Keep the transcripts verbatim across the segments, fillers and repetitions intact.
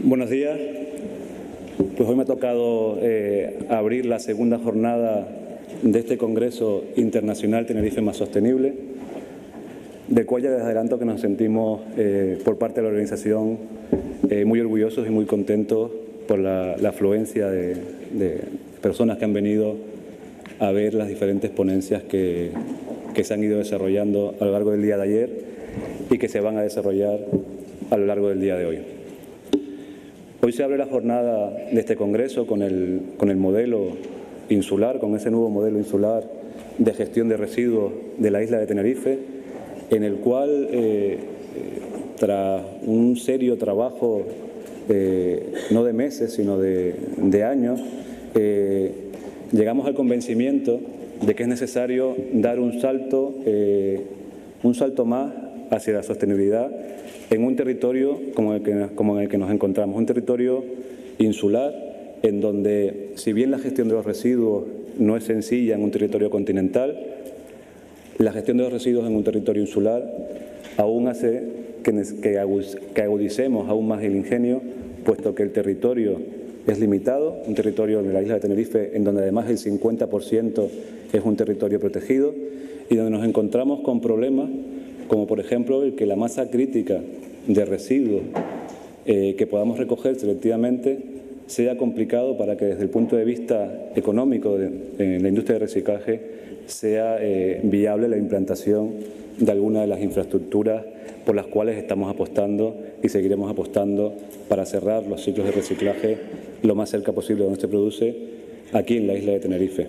Buenos días. Pues hoy me ha tocado eh, abrir la segunda jornada de este Congreso Internacional Tenerife Más Sostenible, del cual ya les adelanto que nos sentimos eh, por parte de la organización eh, muy orgullosos y muy contentos por la, la afluencia de, de personas que han venido a ver las diferentes ponencias que, que se han ido desarrollando a lo largo del día de ayer y que se van a desarrollar a lo largo del día de hoy. Hoy se abre la jornada de este Congreso con el, con el modelo insular, con ese nuevo modelo insular de gestión de residuos de la isla de Tenerife, en el cual, eh, tras un serio trabajo, eh, no de meses, sino de, de años, eh, llegamos al convencimiento de que es necesario dar un salto, eh, un salto más hacia la sostenibilidad en un territorio como el, que, como en el que nos encontramos, un territorio insular en donde, si bien la gestión de los residuos no es sencilla en un territorio continental, la gestión de los residuos en un territorio insular aún hace que, que agudicemos aún más el ingenio, puesto que el territorio es limitado, un territorio de la isla de Tenerife en donde además el cincuenta por ciento es un territorio protegido y donde nos encontramos con problemas como por ejemplo el que la masa crítica de residuos eh, que podamos recoger selectivamente sea complicado para que desde el punto de vista económico de, de la industria de reciclaje sea eh, viable la implantación de alguna de las infraestructuras por las cuales estamos apostando y seguiremos apostando para cerrar los ciclos de reciclaje lo más cerca posible de donde se produce aquí en la isla de Tenerife.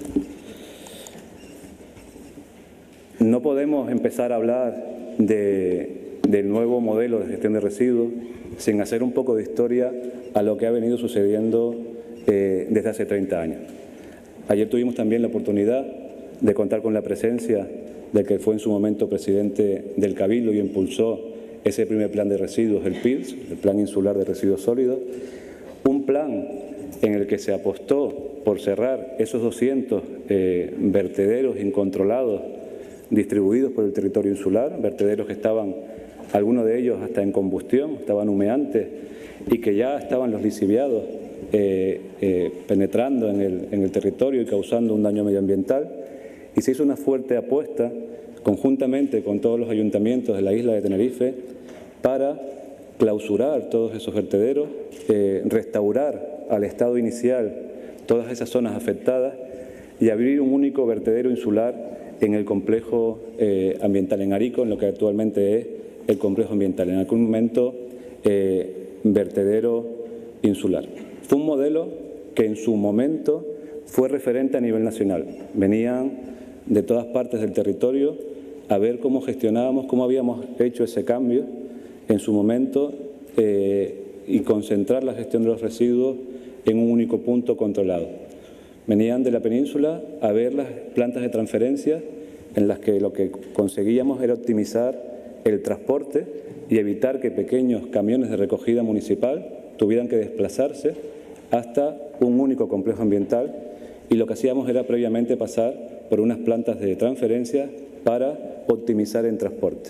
No podemos empezar a hablar de, del nuevo modelo de gestión de residuos sin hacer un poco de historia a lo que ha venido sucediendo eh, desde hace treinta años. Ayer tuvimos también la oportunidad de contar con la presencia del que fue en su momento presidente del Cabildo y impulsó ese primer plan de residuos, el P I R S, el Plan Insular de Residuos Sólidos, un plan en el que se apostó por cerrar esos doscientos eh, vertederos incontrolados distribuidos por el territorio insular, vertederos que estaban, algunos de ellos hasta en combustión, estaban humeantes y que ya estaban los lisiviados eh, eh, penetrando en el, en el territorio y causando un daño medioambiental. Y se hizo una fuerte apuesta conjuntamente con todos los ayuntamientos de la isla de Tenerife para clausurar todos esos vertederos, eh, restaurar al estado inicial todas esas zonas afectadas y abrir un único vertedero insular en el complejo eh, ambiental en Arico, en lo que actualmente es el complejo ambiental, en algún momento eh, vertedero insular. Fue un modelo que en su momento fue referente a nivel nacional. Venían de todas partes del territorio a ver cómo gestionábamos, cómo habíamos hecho ese cambio en su momento eh, y concentrar la gestión de los residuos en un único punto controlado. Venían de la península a ver las plantas de transferencia en las que lo que conseguíamos era optimizar el transporte y evitar que pequeños camiones de recogida municipal tuvieran que desplazarse hasta un único complejo ambiental, y lo que hacíamos era previamente pasar por unas plantas de transferencia para optimizar el transporte.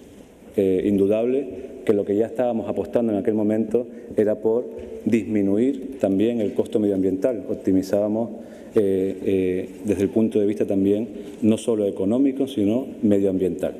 Eh, indudable que lo que ya estábamos apostando en aquel momento era por disminuir también el costo medioambiental. Optimizábamos eh, eh, desde el punto de vista también no solo económico, sino medioambiental.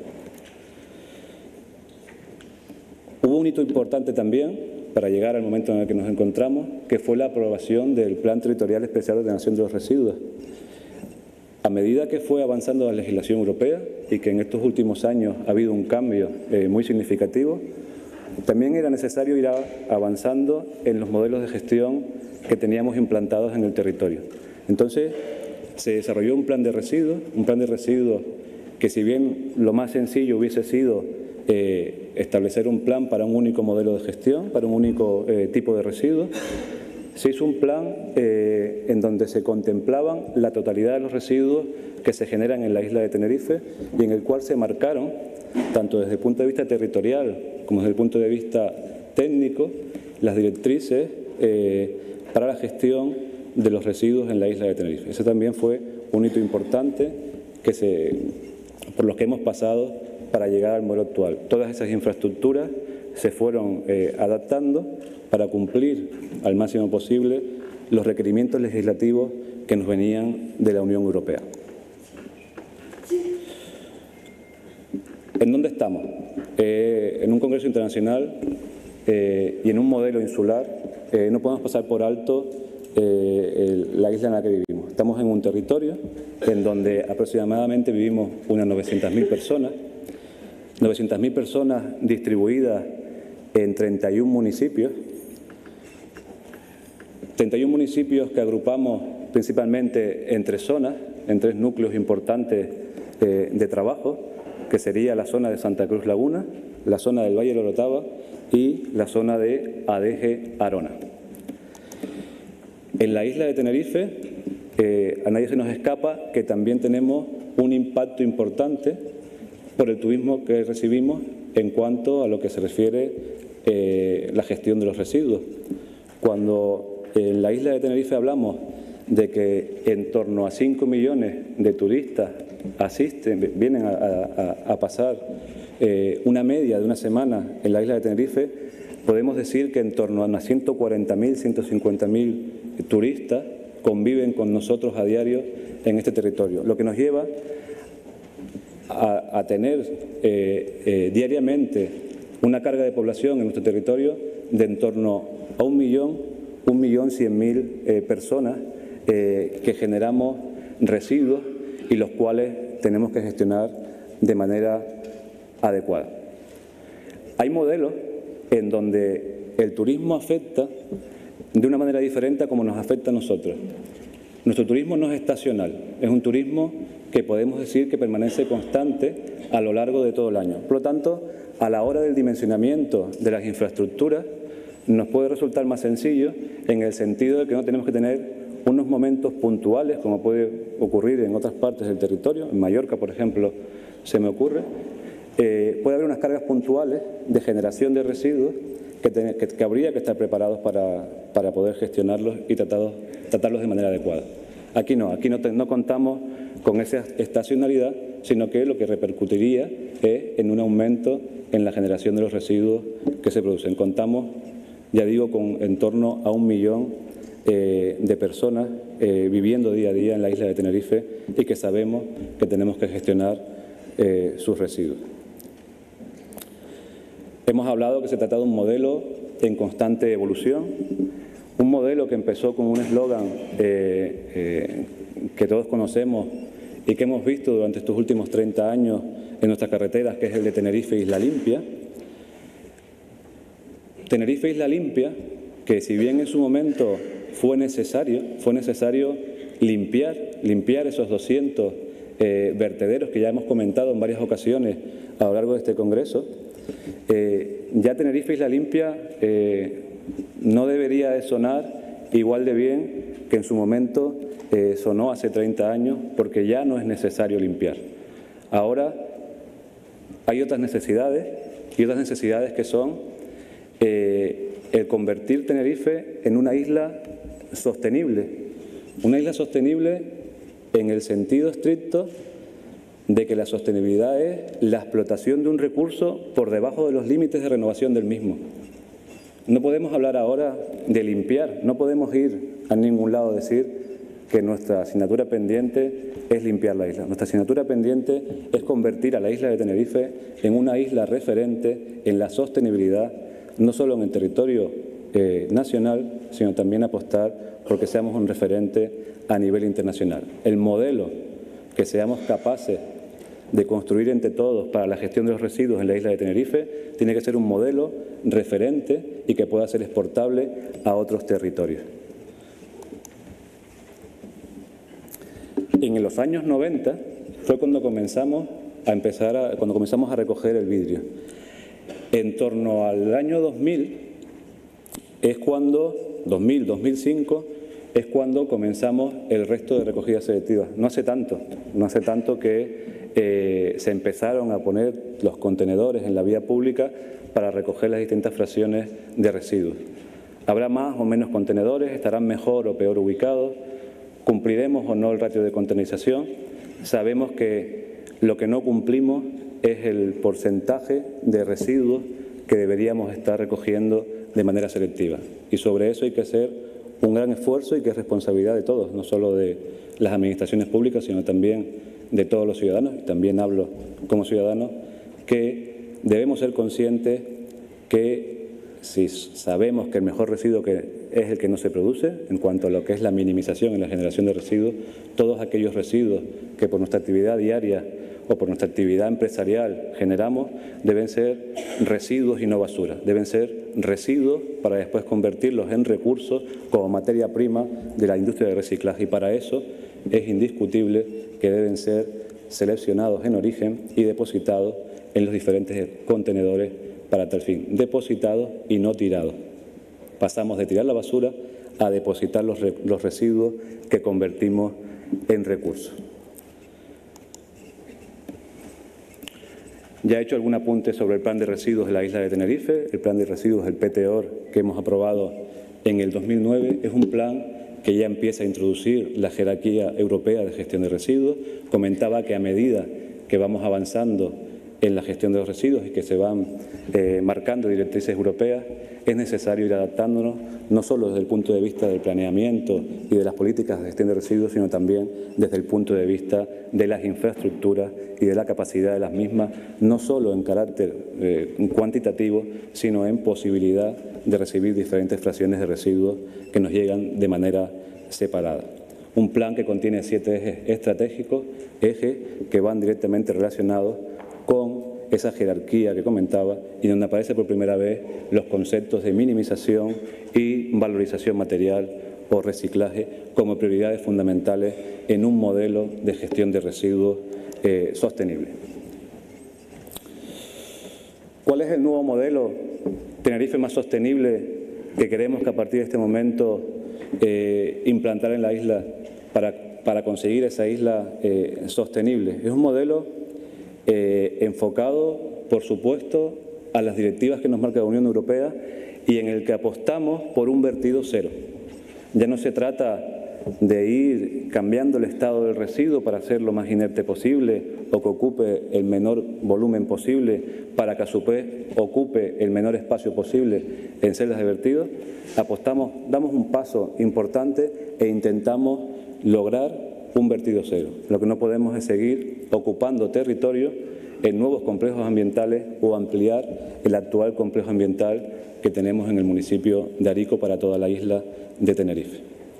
Hubo un hito importante también para llegar al momento en el que nos encontramos, que fue la aprobación del Plan Territorial Especial de Ordenación de los Residuos. A medida que fue avanzando la legislación europea y que en estos últimos años ha habido un cambio eh, muy significativo, también era necesario ir a, avanzando en los modelos de gestión que teníamos implantados en el territorio. Entonces, se desarrolló un plan de residuos, un plan de residuos que, si bien lo más sencillo hubiese sido eh, establecer un plan para un único modelo de gestión, para un único eh, tipo de residuos, se hizo un plan eh, en donde se contemplaban la totalidad de los residuos que se generan en la isla de Tenerife y en el cual se marcaron, tanto desde el punto de vista territorial como desde el punto de vista técnico, las directrices eh, para la gestión de los residuos en la isla de Tenerife. Ese también fue un hito importante que se, por los que hemos pasado para llegar al modelo actual. Todas esas infraestructuras se fueron eh, adaptando para cumplir al máximo posible los requerimientos legislativos que nos venían de la Unión Europea. ¿En dónde estamos? Eh, en un congreso internacional eh, y en un modelo insular eh, no podemos pasar por alto eh, el, la isla en la que vivimos. Estamos en un territorio en donde aproximadamente vivimos unas novecientas mil personas, novecientas mil personas distribuidas en treinta y un municipios, treinta y un municipios que agrupamos principalmente en tres zonas, en tres núcleos importantes eh, de trabajo, que sería la zona de Santa Cruz Laguna, la zona del Valle de la Orotava y la zona de Adeje Arona. En la isla de Tenerife, eh, a nadie se nos escapa que también tenemos un impacto importante por el turismo que recibimos en cuanto a lo que se refiere eh, la gestión de los residuos. Cuando en la isla de Tenerife hablamos de que en torno a cinco millones de turistas asisten, vienen a, a, a pasar eh, una media de una semana en la isla de Tenerife, podemos decir que en torno a unas ciento cuarenta mil, ciento cincuenta mil turistas conviven con nosotros a diario en este territorio, lo que nos lleva a, a tener eh, eh, diariamente una carga de población en nuestro territorio de en torno a un millón, un millón cien mil eh, personas eh, que generamos residuos y los cuales tenemos que gestionar de manera adecuada. Hay modelos en donde el turismo afecta de una manera diferente a como nos afecta a nosotros. Nuestro turismo no es estacional, es un turismo que podemos decir que permanece constante a lo largo de todo el año. Por lo tanto, a la hora del dimensionamiento de las infraestructuras, nos puede resultar más sencillo en el sentido de que no tenemos que tener unos momentos puntuales, como puede ocurrir en otras partes del territorio. En Mallorca, por ejemplo, se me ocurre. Eh, puede haber unas cargas puntuales de generación de residuos que, ten, que, que habría que estar preparados para, para poder gestionarlos y tratados, tratarlos de manera adecuada. Aquí no, aquí no, te, no contamos con esa estacionalidad, sino que lo que repercutiría es en un aumento en la generación de los residuos que se producen. Contamos, ya digo, con en torno a un millón eh, de personas eh, viviendo día a día en la isla de Tenerife y que sabemos que tenemos que gestionar eh, sus residuos. Hemos hablado que se trata de un modelo en constante evolución, un modelo que empezó con un eslogan eh, eh, que todos conocemos y que hemos visto durante estos últimos treinta años en nuestras carreteras, que es el de Tenerife Isla Limpia. Tenerife Isla Limpia, que si bien en su momento fue necesario, fue necesario limpiar, limpiar esos doscientos eh, vertederos que ya hemos comentado en varias ocasiones a lo largo de este congreso, eh, ya Tenerife Isla Limpia eh, no debería de sonar igual de bien que en su momento eh, sonó hace treinta años, porque ya no es necesario limpiar. Ahora hay otras necesidades y otras necesidades que son eh, el convertir Tenerife en una isla sostenible, una isla sostenible en el sentido estricto de que la sostenibilidad es la explotación de un recurso por debajo de los límites de renovación del mismo. No podemos hablar ahora de limpiar, no podemos ir a ningún lado a decir que nuestra asignatura pendiente es limpiar la isla. Nuestra asignatura pendiente es convertir a la isla de Tenerife en una isla referente en la sostenibilidad, no solo en el territorio eh, nacional, sino también apostar porque seamos un referente a nivel internacional. El modelo que seamos capaces de construir entre todos para la gestión de los residuos en la isla de Tenerife tiene que ser un modelo referente y que pueda ser exportable a otros territorios. En los años noventa fue cuando comenzamos a empezar a, cuando comenzamos a recoger el vidrio. En torno al año dos mil es cuando, dos mil, dos mil cinco, es cuando comenzamos el resto de recogidas selectivas. No hace tanto, no hace tanto que eh, se empezaron a poner los contenedores en la vía pública para recoger las distintas fracciones de residuos. Habrá más o menos contenedores, estarán mejor o peor ubicados, cumpliremos o no el ratio de contenerización. Sabemos que lo que no cumplimos es el porcentaje de residuos que deberíamos estar recogiendo de manera selectiva. Y sobre eso hay que hacer un gran esfuerzo y que es responsabilidad de todos, no solo de las administraciones públicas, sino también de todos los ciudadanos, y también hablo como ciudadano, que debemos ser conscientes que si sabemos que el mejor residuo que es el que no se produce, en cuanto a lo que es la minimización en la generación de residuos, todos aquellos residuos que por nuestra actividad diaria o por nuestra actividad empresarial generamos, deben ser residuos y no basura. Deben ser residuos para después convertirlos en recursos como materia prima de la industria de reciclaje. Y para eso es indiscutible que deben ser seleccionados en origen y depositados en los diferentes contenedores para tal fin. Depositados y no tirados. Pasamos de tirar la basura a depositar los, re los residuos que convertimos en recursos. Ya he hecho algún apunte sobre el plan de residuos de la isla de Tenerife. El plan de residuos, el P T O R, que hemos aprobado en el dos mil nueve, es un plan que ya empieza a introducir la jerarquía europea de gestión de residuos. Comentaba que a medida que vamos avanzando en la gestión de los residuos y que se van eh, marcando directrices europeas, es necesario ir adaptándonos, no solo desde el punto de vista del planeamiento y de las políticas de gestión de residuos, sino también desde el punto de vista de las infraestructuras y de la capacidad de las mismas, no solo en carácter eh, cuantitativo, sino en posibilidad de recibir diferentes fracciones de residuos que nos llegan de manera separada. Un plan que contiene siete ejes estratégicos, ejes que van directamente relacionados con esa jerarquía que comentaba y donde aparece por primera vez los conceptos de minimización y valorización material o reciclaje como prioridades fundamentales en un modelo de gestión de residuos eh, sostenible. ¿Cuál es el nuevo modelo Tenerife más sostenible que queremos que a partir de este momento eh, implantar en la isla para, para conseguir esa isla eh, sostenible? Es un modelo Eh, enfocado, por supuesto, a las directivas que nos marca la Unión Europea y en el que apostamos por un vertido cero. Ya no se trata de ir cambiando el estado del residuo para hacerlo más inerte posible o que ocupe el menor volumen posible para que a su vez ocupe el menor espacio posible en celdas de vertido. Apostamos, damos un paso importante e intentamos lograr un vertido cero. Lo que no podemos es seguir ocupando territorio en nuevos complejos ambientales o ampliar el actual complejo ambiental que tenemos en el municipio de Arico para toda la isla de Tenerife.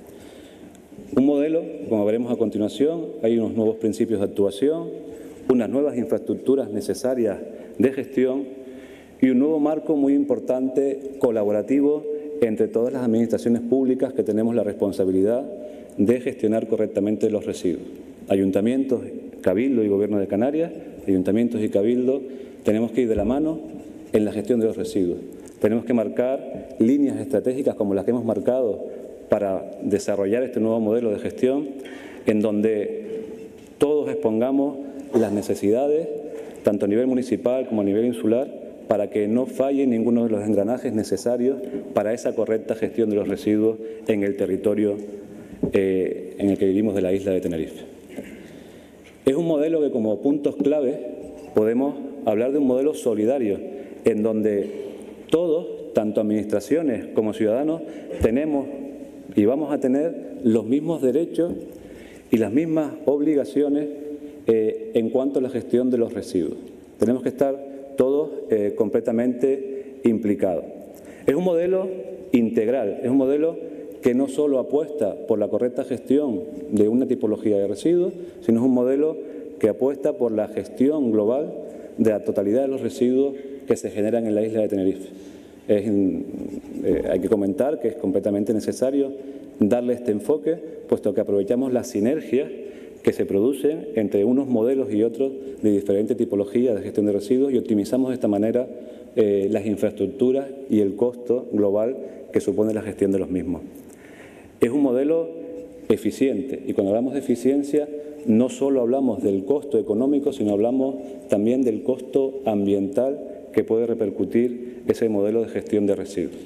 Un modelo, como veremos a continuación, hay unos nuevos principios de actuación, unas nuevas infraestructuras necesarias de gestión y un nuevo marco muy importante colaborativo entre todas las administraciones públicas que tenemos la responsabilidad de gestionar correctamente los residuos. Ayuntamientos, Cabildo y Gobierno de Canarias, ayuntamientos y Cabildo, tenemos que ir de la mano en la gestión de los residuos. Tenemos que marcar líneas estratégicas como las que hemos marcado para desarrollar este nuevo modelo de gestión, en donde todos expongamos las necesidades, tanto a nivel municipal como a nivel insular, para que no falle ninguno de los engranajes necesarios para esa correcta gestión de los residuos en el territorio Eh, en el que vivimos de la isla de Tenerife. Es un modelo que como puntos clave podemos hablar de un modelo solidario en donde todos, tanto administraciones como ciudadanos, tenemos y vamos a tener los mismos derechos y las mismas obligaciones eh, en cuanto a la gestión de los residuos. Tenemos que estar todos eh, completamente implicados. Es un modelo integral, es un modelo que no solo apuesta por la correcta gestión de una tipología de residuos, sino es un modelo que apuesta por la gestión global de la totalidad de los residuos que se generan en la isla de Tenerife. Es, eh, hay que comentar que es completamente necesario darle este enfoque, puesto que aprovechamos las sinergias que se producen entre unos modelos y otros de diferentes tipologías de gestión de residuos y optimizamos de esta manera eh, las infraestructuras y el costo global que supone la gestión de los mismos. Es un modelo eficiente y cuando hablamos de eficiencia no solo hablamos del costo económico, sino hablamos también del costo ambiental que puede repercutir ese modelo de gestión de residuos.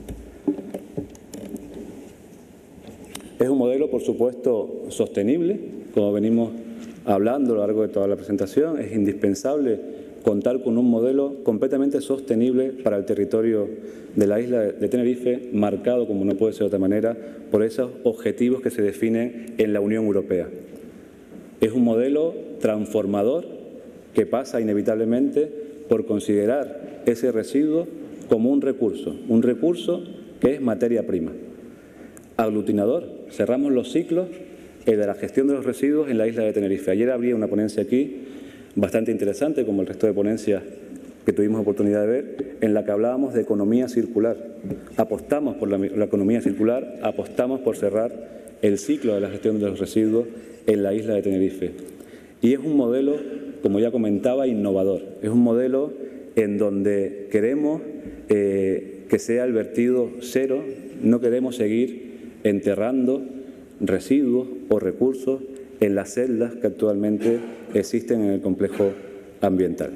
Es un modelo, por supuesto, sostenible, como venimos hablando a lo largo de toda la presentación. Es indispensable contar con un modelo completamente sostenible para el territorio de la isla de Tenerife, marcado, como no puede ser de otra manera, por esos objetivos que se definen en la Unión Europea. Es un modelo transformador que pasa inevitablemente por considerar ese residuo como un recurso, un recurso que es materia prima. Aglutinador, cerramos los ciclos de la gestión de los residuos en la isla de Tenerife. Ayer habría una ponencia aquí bastante interesante, como el resto de ponencias que tuvimos oportunidad de ver, en la que hablábamos de economía circular. Apostamos por la, la economía circular, apostamos por cerrar el ciclo de la gestión de los residuos en la isla de Tenerife. Y es un modelo, como ya comentaba, innovador. Es un modelo en donde queremos eh, que sea el vertido cero, no queremos seguir enterrando residuos o recursos en las celdas que actualmente existen en el complejo ambiental.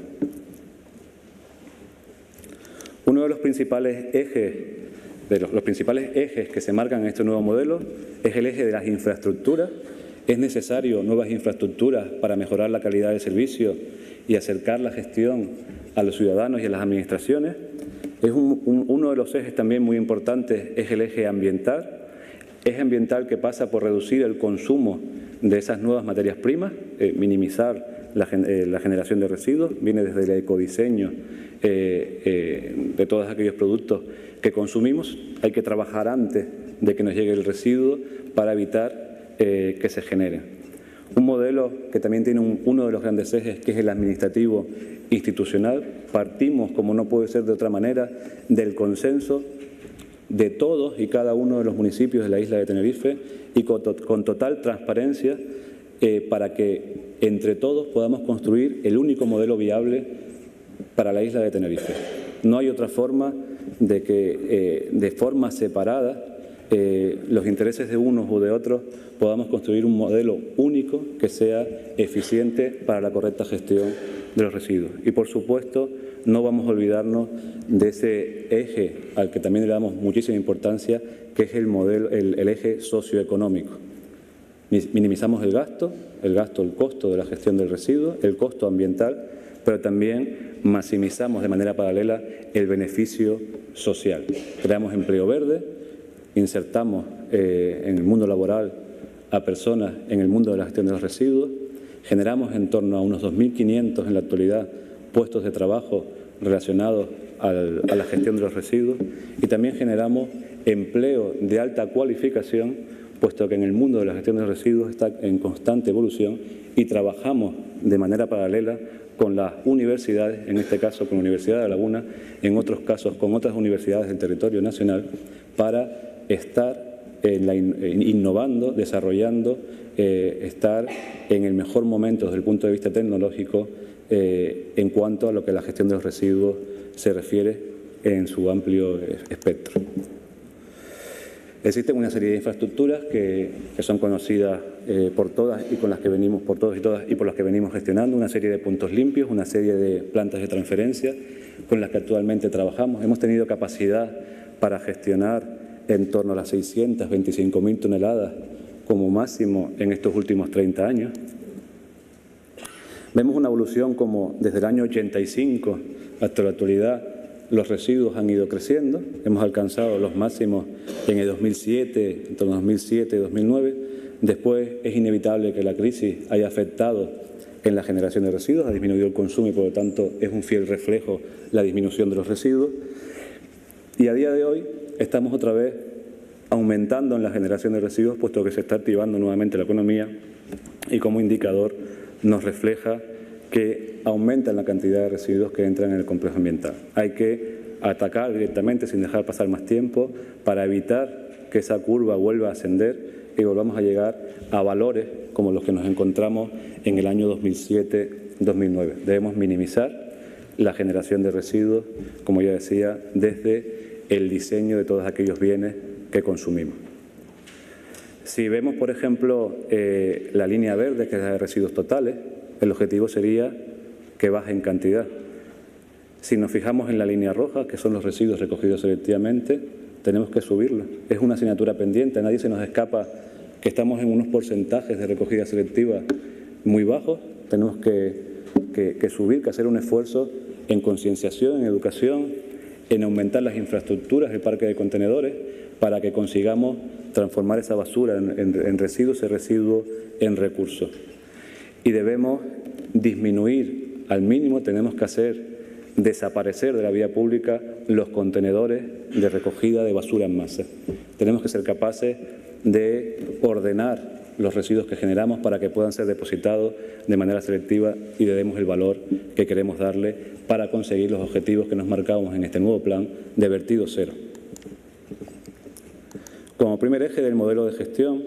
Uno de los principales ejes, de los, los principales ejes que se marcan en este nuevo modelo es el eje de las infraestructuras. Es necesario nuevas infraestructuras para mejorar la calidad del servicio y acercar la gestión a los ciudadanos y a las administraciones. Es un, un, uno de los ejes también muy importantes es el eje ambiental. Eje ambiental que pasa por reducir el consumo de esas nuevas materias primas, eh, minimizar la, eh, la generación de residuos, viene desde el ecodiseño eh, eh, de todos aquellos productos que consumimos. Hay que trabajar antes de que nos llegue el residuo para evitar eh, que se genere. Un modelo que también tiene un, uno de los grandes ejes, que es el administrativo institucional. Partimos, como no puede ser de otra manera, del consenso de todos y cada uno de los municipios de la isla de Tenerife y con, to con total transparencia eh, para que entre todos podamos construir el único modelo viable para la isla de Tenerife. No hay otra forma de que eh, de forma separada eh, los intereses de unos u de otros podamos construir un modelo único que sea eficiente para la correcta gestión de los residuos. Y por supuesto no vamos a olvidarnos de ese eje al que también le damos muchísima importancia, que es el modelo, el, el eje socioeconómico. Minimizamos el gasto, el gasto, el costo de la gestión del residuo, el costo ambiental, pero también maximizamos de manera paralela el beneficio social. Creamos empleo verde, insertamos eh, en el mundo laboral a personas en el mundo de la gestión de los residuos, generamos en torno a unos dos mil quinientos en la actualidad puestos de trabajo relacionados al, a la gestión de los residuos y también generamos empleo de alta cualificación, puesto que en el mundo de la gestión de los residuos está en constante evolución y trabajamos de manera paralela con las universidades, en este caso con la Universidad de La Laguna, en otros casos con otras universidades del territorio nacional, para estar en la in, innovando, desarrollando, eh, estar en el mejor momento desde el punto de vista tecnológico eh, en cuanto a lo que la gestión de los residuos se refiere en su amplio espectro. Existen una serie de infraestructuras que, que son conocidas eh, por todas y con las que venimos, por todos y todas y por las que venimos gestionando, una serie de puntos limpios, una serie de plantas de transferencia con las que actualmente trabajamos. Hemos tenido capacidad para gestionar en torno a las seiscientas veinticinco mil toneladas como máximo en estos últimos treinta años. Vemos una evolución como desde el año ochenta y cinco hasta la actualidad los residuos han ido creciendo, hemos alcanzado los máximos en el dos mil siete, entre dos mil siete y dos mil nueve. Después es inevitable que la crisis haya afectado en la generación de residuos, ha disminuido el consumo y por lo tanto es un fiel reflejo la disminución de los residuos. Y a día de hoy estamos otra vez aumentando en la generación de residuos, puesto que se está activando nuevamente la economía y como indicador nos refleja que aumentan la cantidad de residuos que entran en el complejo ambiental. Hay que atacar directamente sin dejar pasar más tiempo para evitar que esa curva vuelva a ascender y volvamos a llegar a valores como los que nos encontramos en el año dos mil siete dos mil nueve. Debemos minimizar la generación de residuos, como ya decía, desde el diseño de todos aquellos bienes que consumimos. Si vemos, por ejemplo, eh, la línea verde, que es la de residuos totales, el objetivo sería que baje en cantidad. Si nos fijamos en la línea roja, que son los residuos recogidos selectivamente, tenemos que subirlo. Es una asignatura pendiente, a nadie se nos escapa que estamos en unos porcentajes de recogida selectiva muy bajos. Tenemos que que, que subir, que hacer un esfuerzo en concienciación, en educación, en aumentar las infraestructuras del parque de contenedores para que consigamos transformar esa basura en, en, en residuos, ese residuo en recursos. Y debemos disminuir al mínimo, tenemos que hacer desaparecer de la vía pública los contenedores de recogida de basura en masa. Tenemos que ser capaces de ordenar los residuos que generamos para que puedan ser depositados de manera selectiva y le demos el valor que queremos darle para conseguir los objetivos que nos marcamos en este nuevo plan de vertido cero. Como primer eje del modelo de gestión,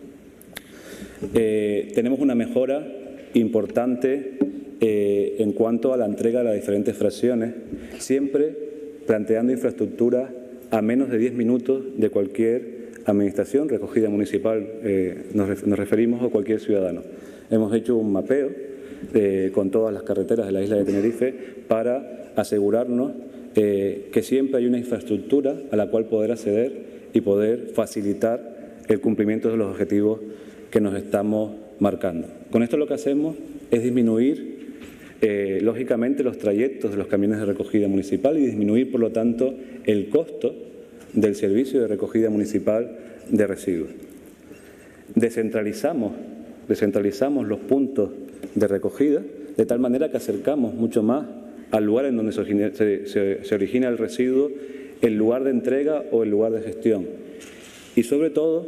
eh, tenemos una mejora importante eh, en cuanto a la entrega de las diferentes fracciones, siempre planteando infraestructuras a menos de diez minutos de cualquier administración, recogida municipal, eh, nos, nos referimos a cualquier ciudadano. Hemos hecho un mapeo eh, con todas las carreteras de la isla de Tenerife para asegurarnos eh, que siempre hay una infraestructura a la cual poder acceder y poder facilitar el cumplimiento de los objetivos que nos estamos marcando. Con esto lo que hacemos es disminuir, eh, lógicamente, los trayectos de los camiones de recogida municipal y disminuir, por lo tanto, el costo del servicio de recogida municipal de residuos. Descentralizamos, descentralizamos los puntos de recogida de tal manera que acercamos mucho más al lugar en donde se, se, se origina el residuo, el lugar de entrega o el lugar de gestión. Y sobre todo,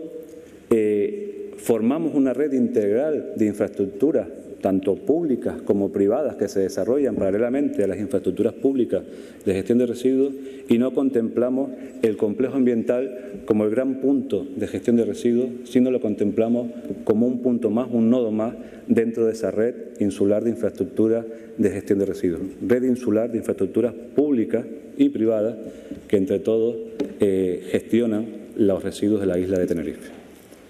eh, formamos una red integral de infraestructuras, tanto públicas como privadas, que se desarrollan paralelamente a las infraestructuras públicas de gestión de residuos, y no contemplamos el complejo ambiental como el gran punto de gestión de residuos, sino lo contemplamos como un punto más, un nodo más dentro de esa red insular de infraestructuras de gestión de residuos. Red insular de infraestructuras públicas y privadas que entre todos eh, gestionan los residuos de la isla de Tenerife.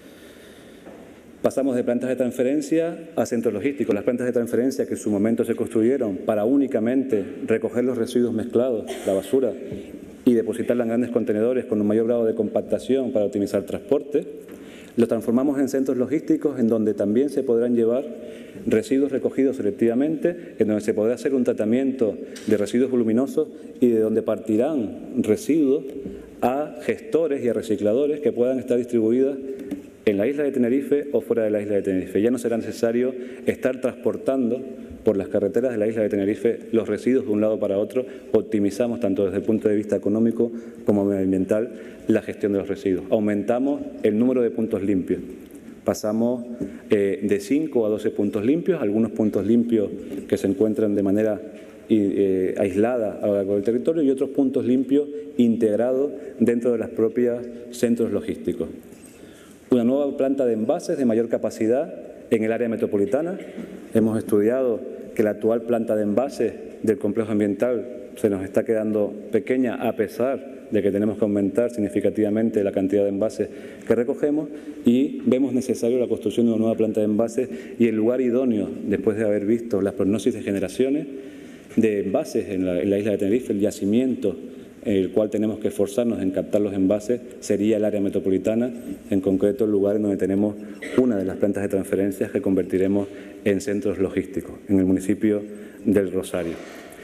Pasamos de plantas de transferencia a centros logísticos. Las plantas de transferencia que en su momento se construyeron para únicamente recoger los residuos mezclados, la basura, y depositarla en grandes contenedores con un mayor grado de compactación para optimizar transporte, los transformamos en centros logísticos en donde también se podrán llevar residuos recogidos selectivamente, en donde se podrá hacer un tratamiento de residuos voluminosos y de donde partirán residuos a gestores y a recicladores que puedan estar distribuidos en la isla de Tenerife o fuera de la isla de Tenerife. Ya no será necesario estar transportando por las carreteras de la isla de Tenerife los residuos de un lado para otro. Optimizamos tanto desde el punto de vista económico como medioambiental la gestión de los residuos. Aumentamos el número de puntos limpios. Pasamos eh, de cinco a doce puntos limpios, algunos puntos limpios que se encuentran de manera eh, aislada a lo largo del territorio y otros puntos limpios integrados dentro de los propios centros logísticos. Una nueva planta de envases de mayor capacidad en el área metropolitana. Hemos estudiado que la actual planta de envases del complejo ambiental se nos está quedando pequeña a pesar de que tenemos que aumentar significativamente la cantidad de envases que recogemos y vemos necesario la construcción de una nueva planta de envases y el lugar idóneo, después de haber visto las prognosis de generaciones de envases en la, en la isla de Tenerife, el yacimiento en el cual tenemos que esforzarnos en captar los envases, sería el área metropolitana, en concreto el lugar en donde tenemos una de las plantas de transferencias que convertiremos en centros logísticos, en el municipio del Rosario.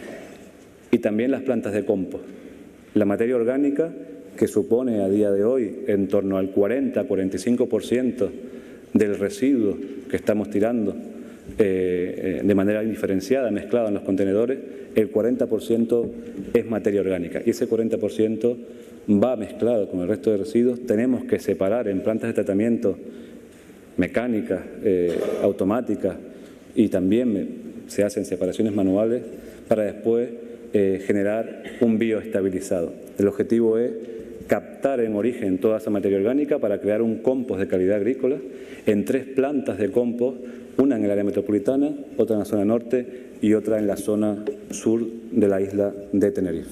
Y también las plantas de compost. La materia orgánica, que supone a día de hoy en torno al cuarenta a cuarenta y cinco por ciento del residuo que estamos tirando eh, de manera indiferenciada, mezclada en los contenedores, el cuarenta por ciento es materia orgánica y ese cuarenta por ciento va mezclado con el resto de residuos. Tenemos que separar en plantas de tratamiento mecánicas, eh, automáticas y también se hacen separaciones manuales para después eh, generar un bioestabilizado. El objetivo es captar en origen toda esa materia orgánica para crear un compost de calidad agrícola en tres plantas de compost, una en el área metropolitana, otra en la zona norte y otra en la zona sur de la isla de Tenerife.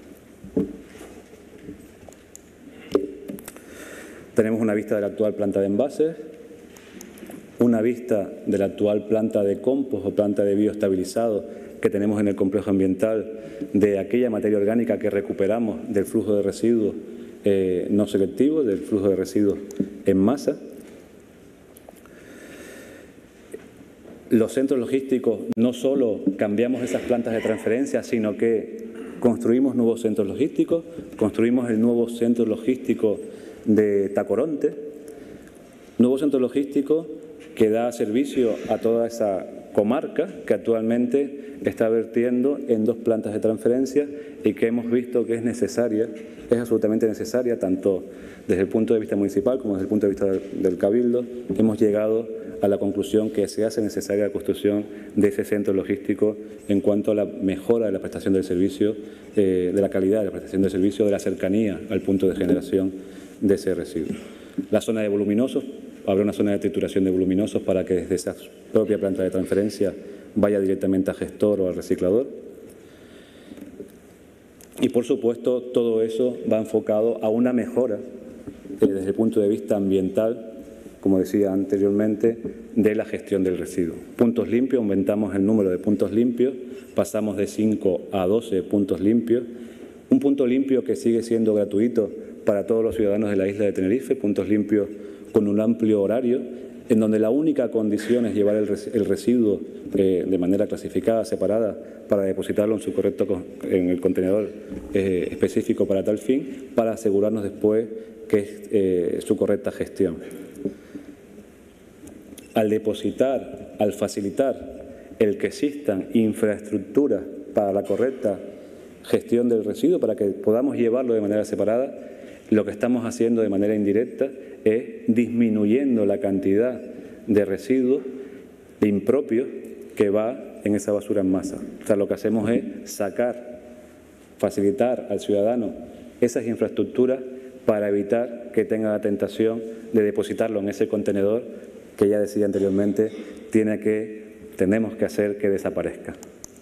Tenemos una vista de la actual planta de envases, una vista de la actual planta de compost o planta de bioestabilizado que tenemos en el complejo ambiental, de aquella materia orgánica que recuperamos del flujo de residuos eh, no selectivos, del flujo de residuos en masa. los centros logísticos no solo cambiamos esas plantas de transferencia, sino que construimos nuevos centros logísticos, construimos el nuevo centro logístico de Tacoronte, nuevo centro logístico que da servicio a toda esa comarca que actualmente está vertiendo en dos plantas de transferencia y que hemos visto que es necesaria, es absolutamente necesaria, tanto desde el punto de vista municipal como desde el punto de vista del, del Cabildo. Hemos llegado a la conclusión que se hace necesaria la construcción de ese centro logístico en cuanto a la mejora de la prestación del servicio, eh, de la calidad de la prestación del servicio, de la cercanía al punto de generación de ese residuo. La zona de voluminosos, habrá una zona de trituración de voluminosos para que desde esa propia planta de transferencia vaya directamente a gestor o al reciclador. Y, por supuesto, todo eso va enfocado a una mejora eh, desde el punto de vista ambiental, como decía anteriormente, de la gestión del residuo. Puntos limpios, aumentamos el número de puntos limpios, pasamos de cinco a doce puntos limpios. Un punto limpio que sigue siendo gratuito para todos los ciudadanos de la isla de Tenerife, puntos limpios con un amplio horario, en donde la única condición es llevar el, res el residuo eh, de manera clasificada, separada, para depositarlo en su correcto en el contenedor eh, específico para tal fin, para asegurarnos después que es eh, su correcta gestión. Al depositar, al facilitar el que existan infraestructuras para la correcta gestión del residuo, para que podamos llevarlo de manera separada, lo que estamos haciendo de manera indirecta es disminuyendo la cantidad de residuos impropios que va en esa basura en masa. O sea, lo que hacemos es sacar, facilitar al ciudadano esas infraestructuras para evitar que tenga la tentación de depositarlo en ese contenedor que ya decía anteriormente, tiene que, tenemos que hacer que desaparezca.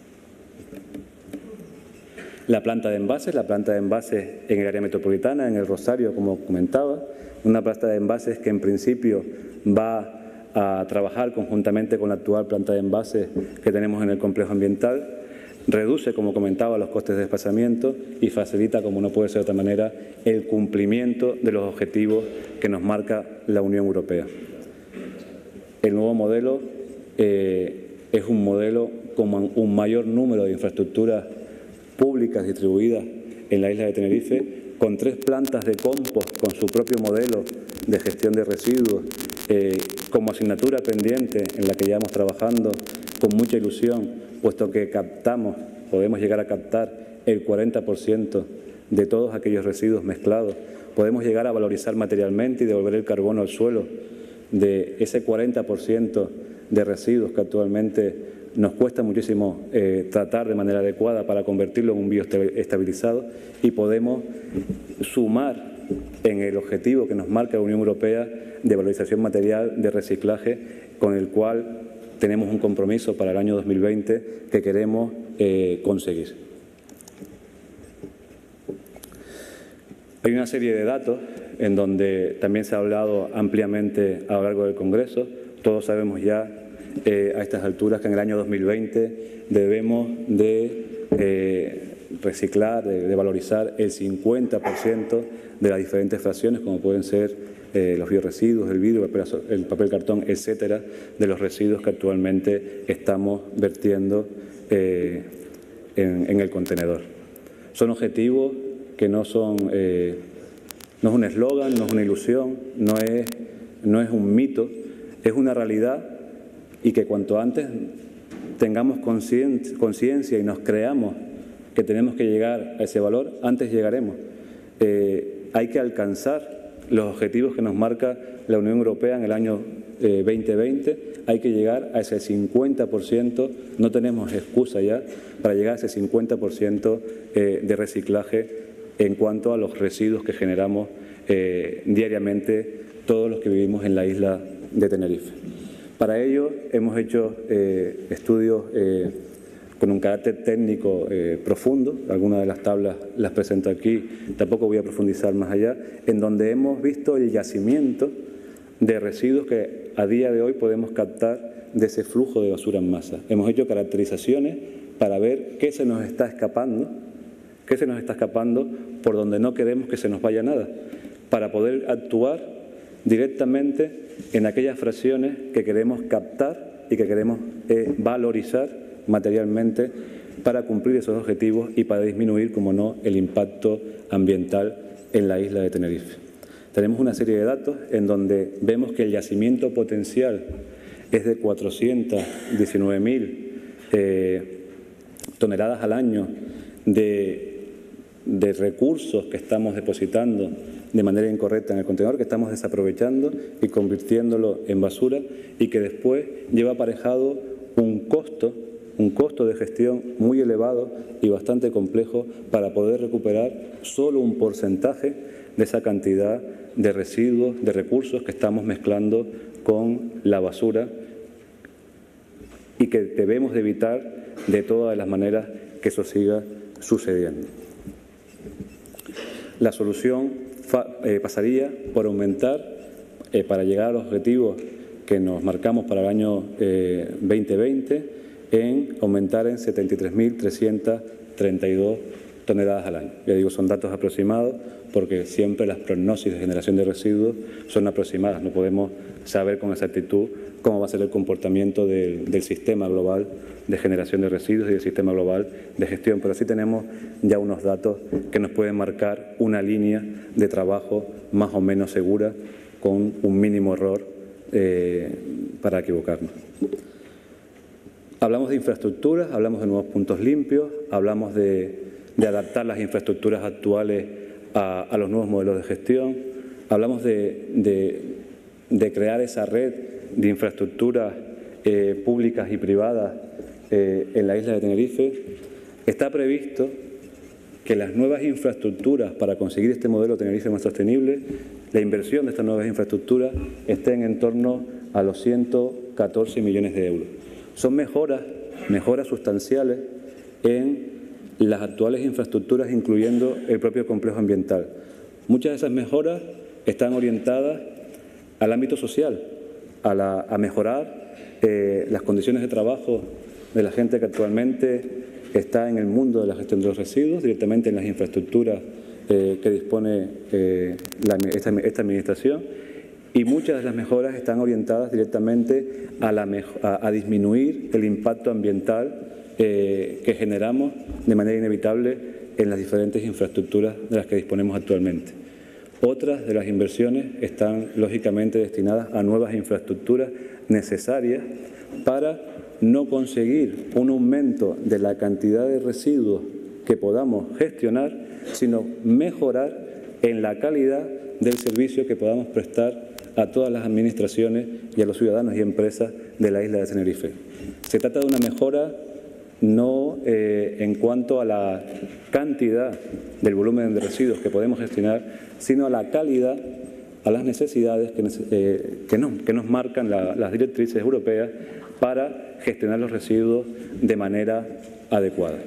La planta de envases, la planta de envases en el área metropolitana, en el Rosario, como comentaba, una planta de envases que en principio va a trabajar conjuntamente con la actual planta de envases que tenemos en el complejo ambiental, reduce, como comentaba, los costes de desplazamiento y facilita, como no puede ser de otra manera, el cumplimiento de los objetivos que nos marca la Unión Europea. El nuevo modelo eh, es un modelo con un mayor número de infraestructuras públicas distribuidas en la isla de Tenerife, con tres plantas de compost con su propio modelo de gestión de residuos, eh, como asignatura pendiente en la que llevamos trabajando con mucha ilusión, puesto que captamos, podemos llegar a captar el cuarenta por ciento de todos aquellos residuos mezclados, podemos llegar a valorizar materialmente y devolver el carbono al suelo de ese cuarenta por ciento de residuos que actualmente nos cuesta muchísimo eh, tratar de manera adecuada para convertirlo en un bioestabilizado, y podemos sumar en el objetivo que nos marca la Unión Europea de valorización material, de reciclaje, con el cual tenemos un compromiso para el año dos mil veinte que queremos eh, conseguir. Hay una serie de datos en donde también se ha hablado ampliamente a lo largo del Congreso. Todos sabemos ya eh, a estas alturas que en el año dos mil veinte debemos de eh, reciclar, de, de valorizar el cincuenta por ciento de las diferentes fracciones, como pueden ser eh, los biorresiduos, el vidrio, el papel, el papel cartón, etcétera, de los residuos que actualmente estamos vertiendo eh, en, en el contenedor. Son objetivos que no son, eh, no es un eslogan, no es una ilusión, no es, no es un mito, es una realidad, y que cuanto antes tengamos conciencia y nos creamos que tenemos que llegar a ese valor, antes llegaremos. Eh, hay que alcanzar los objetivos que nos marca la Unión Europea en el año eh, veinte veinte, hay que llegar a ese cincuenta por ciento, no tenemos excusa ya para llegar a ese cincuenta por ciento eh, de reciclaje en cuanto a los residuos que generamos eh, diariamente todos los que vivimos en la isla de Tenerife. Para ello hemos hecho eh, estudios eh, con un carácter técnico eh, profundo, algunas de las tablas las presento aquí, tampoco voy a profundizar más allá, en donde hemos visto el yacimiento de residuos que a día de hoy podemos captar de ese flujo de basura en masa. Hemos hecho caracterizaciones para ver qué se nos está escapando, qué se nos está escapando por donde no queremos que se nos vaya nada, para poder actuar directamente en aquellas fracciones que queremos captar y que queremos eh, valorizar materialmente para cumplir esos objetivos y para disminuir, como no, el impacto ambiental en la isla de Tenerife. Tenemos una serie de datos en donde vemos que el yacimiento potencial es de cuatrocientas diecinueve mil eh, toneladas al año de, de recursos que estamos depositando de manera incorrecta en el contenedor, que estamos desaprovechando y convirtiéndolo en basura, y que después lleva aparejado un costo, un costo de gestión muy elevado y bastante complejo para poder recuperar solo un porcentaje de esa cantidad de residuos, de recursos que estamos mezclando con la basura y que debemos de evitar de todas las maneras que eso siga sucediendo. La solución eh, pasaría por aumentar, eh, para llegar a los objetivos que nos marcamos para el año eh, veinte veinte, en aumentar en setenta y tres mil trescientas treinta y dos toneladas al año. Ya digo, son datos aproximados porque siempre las prognosis de generación de residuos son aproximadas. No podemos saber con exactitud cómo va a ser el comportamiento del, del sistema global de generación de residuos y del sistema global de gestión, pero sí tenemos ya unos datos que nos pueden marcar una línea de trabajo más o menos segura con un mínimo error eh, para equivocarnos. Hablamos de infraestructuras, hablamos de nuevos puntos limpios, hablamos de, de adaptar las infraestructuras actuales a, a los nuevos modelos de gestión, hablamos de, de, de crear esa red de infraestructuras eh, públicas y privadas eh, en la isla de Tenerife. Está previsto que las nuevas infraestructuras para conseguir este modelo Tenerife más sostenible, la inversión de estas nuevas infraestructuras estén en torno a los ciento catorce millones de euros. Son mejoras, mejoras sustanciales en las actuales infraestructuras, incluyendo el propio complejo ambiental. Muchas de esas mejoras están orientadas al ámbito social, a, la, a mejorar eh, las condiciones de trabajo de la gente que actualmente está en el mundo de la gestión de los residuos, directamente en las infraestructuras eh, que dispone eh, la, esta, esta Administración. Y muchas de las mejoras están orientadas directamente a, la a, a disminuir el impacto ambiental eh, que generamos de manera inevitable en las diferentes infraestructuras de las que disponemos actualmente. Otras de las inversiones están lógicamente destinadas a nuevas infraestructuras necesarias para no conseguir un aumento de la cantidad de residuos que podamos gestionar, sino mejorar en la calidad del servicio que podamos prestar a todas las administraciones y a los ciudadanos y empresas de la isla de Tenerife. Se trata de una mejora no eh, en cuanto a la cantidad del volumen de residuos que podemos gestionar, sino a la calidad, a las necesidades que, eh, que, no, que nos marcan la, las directrices europeas para gestionar los residuos de manera adecuada.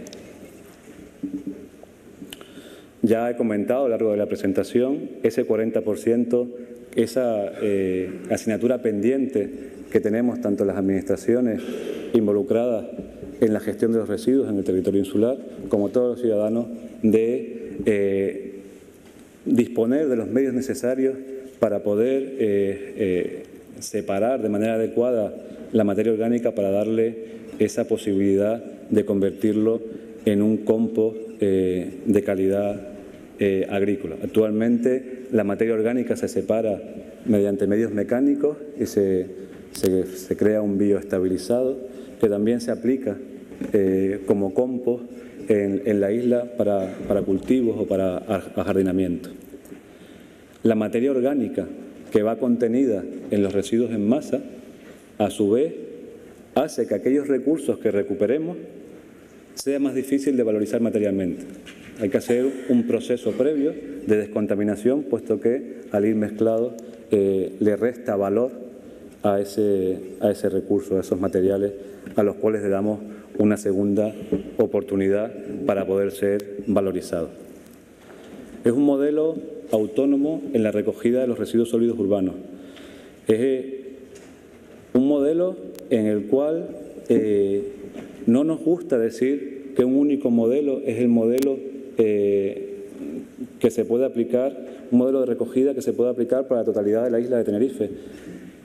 Ya he comentado a lo largo de la presentación ese cuarenta por ciento, esa eh, asignatura pendiente que tenemos tanto las administraciones involucradas en la gestión de los residuos en el territorio insular, como todos los ciudadanos, de eh, disponer de los medios necesarios para poder eh, eh, separar de manera adecuada la materia orgánica para darle esa posibilidad de convertirlo en un compost eh, de calidad eh, agrícola. Actualmente la materia orgánica se separa mediante medios mecánicos y se, se, se crea un bioestabilizado que también se aplica eh, como compost en, en la isla para, para cultivos o para ajardinamiento. La materia orgánica que va contenida en los residuos en masa, a su vez, hace que aquellos recursos que recuperemos sea más difícil de valorizar materialmente. Hay que hacer un proceso previo de descontaminación, puesto que al ir mezclado eh, le resta valor a ese, a ese recurso, a esos materiales a los cuales le damos una segunda oportunidad para poder ser valorizados. Es un modelo autónomo en la recogida de los residuos sólidos urbanos. Es un modelo en el cual eh, no nos gusta decir que un único modelo es el modelo eh, que se puede aplicar, un modelo de recogida que se puede aplicar para la totalidad de la isla de Tenerife.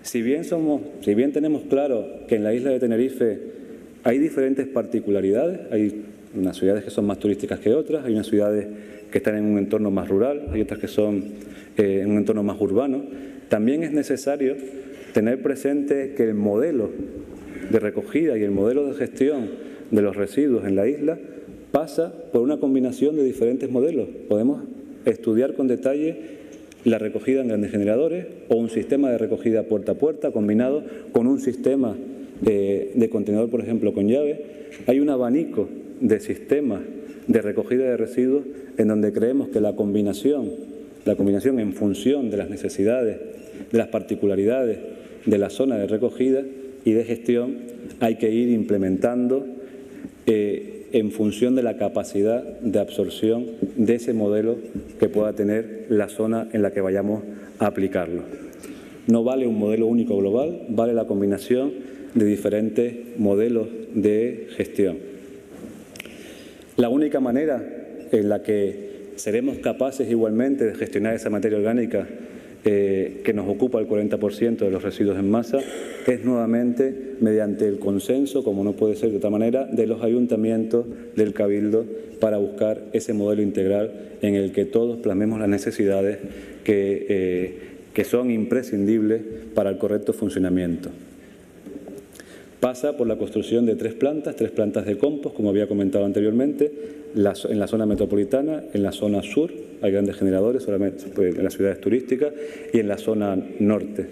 Si bien, somos, si bien tenemos claro que en la isla de Tenerife hay diferentes particularidades, hay unas ciudades que son más turísticas que otras, hay unas ciudades que están en un entorno más rural, hay otras que son eh, en un entorno más urbano, también es necesario tener presente que el modelo de recogida y el modelo de gestión de los residuos en la isla pasa por una combinación de diferentes modelos. Podemos estudiar con detalle la recogida en grandes generadores o un sistema de recogida puerta a puerta combinado con un sistema eh, de contenedor, por ejemplo, con llave. Hay un abanico de sistemas de recogida de residuos en donde creemos que la combinación, la combinación en función de las necesidades, de las particularidades de la zona de recogida y de gestión, hay que ir implementando eh, en función de la capacidad de absorción de ese modelo que pueda tener la zona en la que vayamos a aplicarlo. No vale un modelo único global, vale la combinación de diferentes modelos de gestión. La única manera en la que seremos capaces igualmente de gestionar esa materia orgánica eh, que nos ocupa el cuarenta por ciento de los residuos en masa es nuevamente mediante el consenso, como no puede ser de otra manera, de los ayuntamientos, del Cabildo, para buscar ese modelo integral en el que todos plasmemos las necesidades que, eh, que son imprescindibles para el correcto funcionamiento. Pasa por la construcción de tres plantas, tres plantas de compost, como había comentado anteriormente, en la zona metropolitana, en la zona sur, hay grandes generadores, solamente en las ciudades turísticas, y en la zona norte.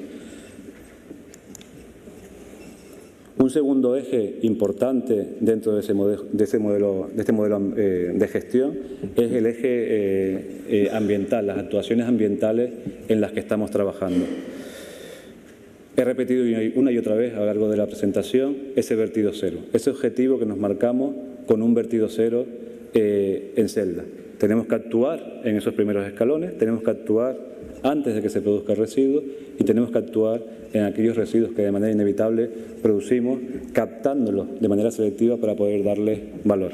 Un segundo eje importante dentro de, ese modelo, de, ese modelo, de este modelo eh, de gestión es el eje eh, eh, ambiental, las actuaciones ambientales en las que estamos trabajando. He repetido una y otra vez a lo largo de la presentación ese vertido cero, ese objetivo que nos marcamos con un vertido cero eh, en celda. Tenemos que actuar en esos primeros escalones, tenemos que actuar antes de que se produzca el residuo y tenemos que actuar en aquellos residuos que de manera inevitable producimos, captándolos de manera selectiva para poder darles valor.